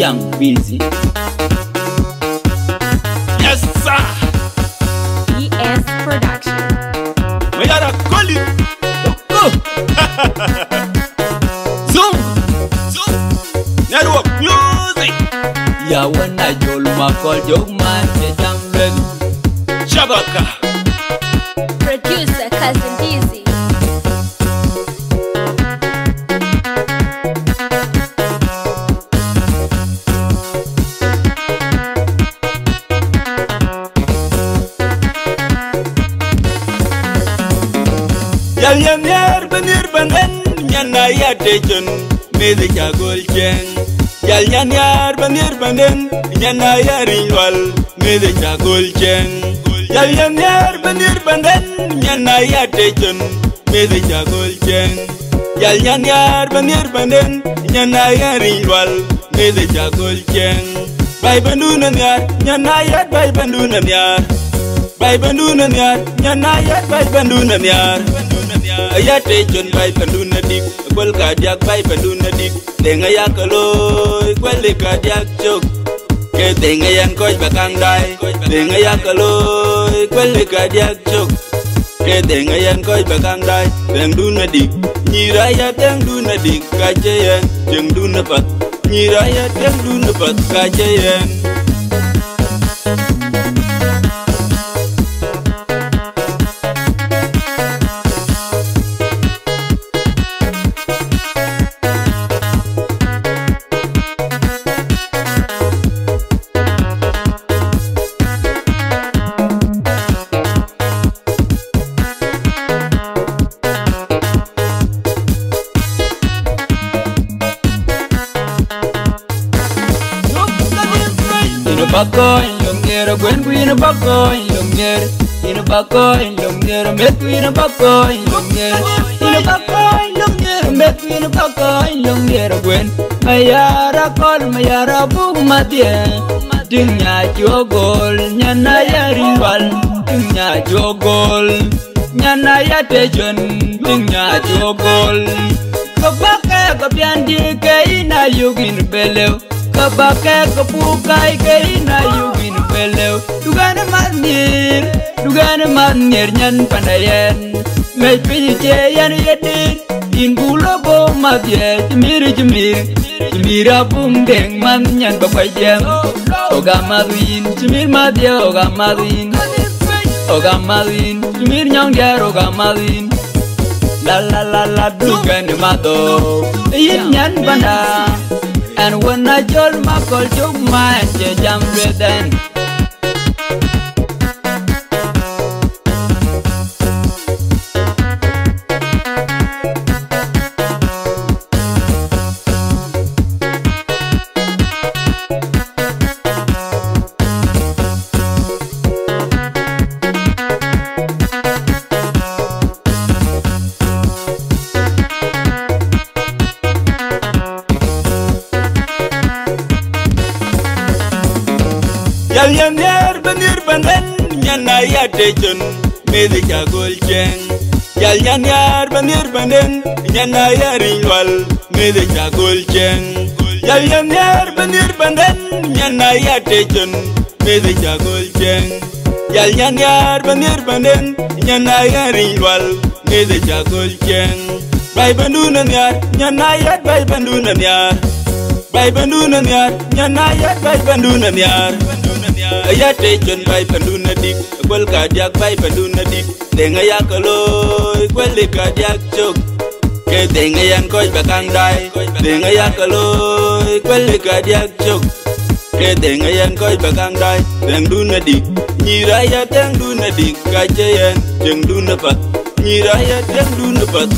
Young Busy. Yes, sir. ES Production. We are a calling. Zoom. Network music. Ya wana jol makol jog man je jam ready. Shabaka. Producer Cousin Dizzy. Yal yanyer benir benen nyana ya tejon mede jagol chen. Yal yanyer benir benen nyana ya rinwal mede jagol chen. Yal yanyer benir benen nyana ya tejon mede jagol chen. Yal yanyer benir benen nyana ya rinwal mede jagol chen. Bay banduna nyar nyana ya bay banduna nyar. Bay banduna nyar nyana ya bay banduna nyar. Ayate chon bay panduna dik kwel kadiak bay panduna dik denga yakalo kwel kadiak chok ke denga yan koj bakang dai denga yakalo kwel kadiak chok ke denga yan koj bakang dai deng duna dik nyiraya deng duna dik kajeyen jeng duna pat nyiraya deng duna pat kajeyen. Bako in Lumnera, when we in a bako in Lumnera, in a bako in Lumnera, met we in a bako in Lumnera, in a bako in Lumnera, met we in a bako in Lumnera, when Mayara call Mayara Bumadia, Dunya Jogol, Nyana Yariwal, Dunya Jogol, Nyana Yatejon, Dunya Jogol, Kabaka, Kapiandi, Kaina, Yugin Bellew. Kabake kapukai kaina yugin peleu dugana manir nyan pandayen me pinche yan yedit in bulo bo madye jmir apum deng man nyan bapajem ogamaduin jmir madye ogamaduin jmir nyang dia ogamaduin la dugana mado yin nyan banda. And when I told my call to my jam then Yal yanyer benir benden nyana ya tejon mede jagol chen. Yal yanyer benir benden nyana ya rinwal mede jagol chen. Yal yanyer benir benden nyana ya tejon mede jagol chen. Yal yanyer benir benden nyana ya rinwal mede jagol chen. Bay banduna nyar nyana ya bay banduna nyar. Bay banduna nyar nyana ya bay banduna nyar. Ayate chon bay panduna dik kwel kadiak bay panduna dik denga yakalo kwel kadiak chok ke denga yan koj bakang dai denga yakalo kwel kadiak chok ke denga yan koj bakang dai deng duna dik nyiraya deng duna dik kajeyen deng duna pat nyiraya deng duna pat.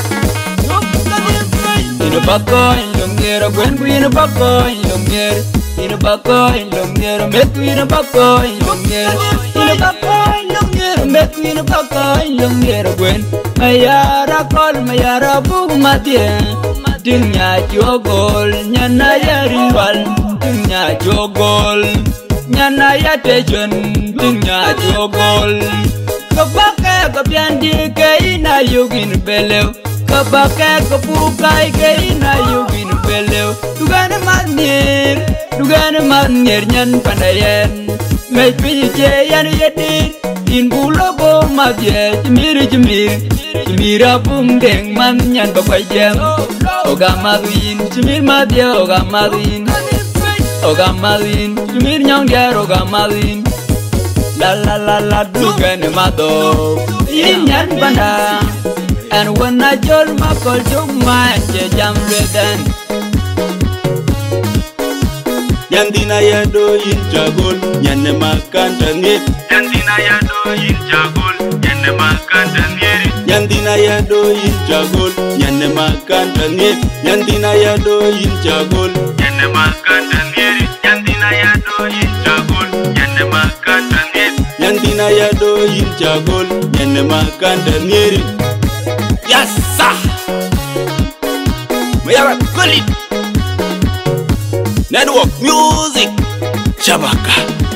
bako in Lumnera, when we in a bako in Lumnera, in a bakoy long near met in a bakoy long near in a bakoy long near met in a bakoy long near gwen mayara kol mayara bug madie dunya jogol nyana yari wal dunya jogol nyana yatejon dunya jogol kabake kabyandi kaina yugin belew kabake kapukai kaina yugin belew dugana manir nyan pandayen mai pije yan yedi in bulogo madye chimira bum deng man nyan bakwajam oga maduin chimir madye oga maduin chimir nyong der oga maduin la dugana mado in nyan banda and when I jol makol jom man jam redan Yandina yado yin jagol nyanne makan tangit Yandina yado yin jagol nyanne makan tangit Yandina yado yin jagol nyanne makan tangit Yandina yado yin jagol nyanne makan tangit Yandina yado yin jagol nyanne makan tangit Yandina yado yin jagol nyanne makan tangit Yassa Mayara Kulit Network Music Shabaka